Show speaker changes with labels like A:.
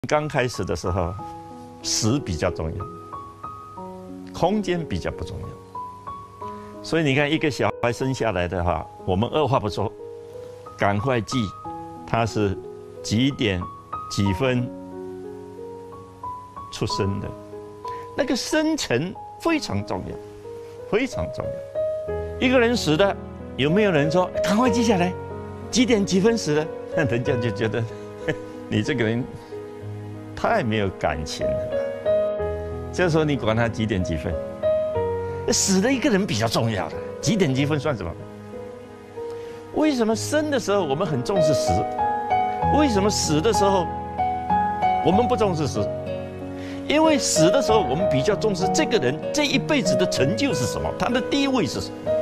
A: 刚开始的时候，时比较重要，空间比较不重要。所以你看，一个小孩生下来的话，我们二话不说，赶快记，他是几点几分出生的，那个生辰非常重要，非常重要。一个人死的，有没有人说赶快记下来，几点几分死的？那人家就觉得你这个人太没有感情了。这时候你管他几点几分，死的一个人比较重要的，几点几分算什么？为什么生的时候我们很重视死？为什么死的时候我们不重视死？因为死的时候我们比较重视这个人这一辈子的成就是什么，他的地位是什么。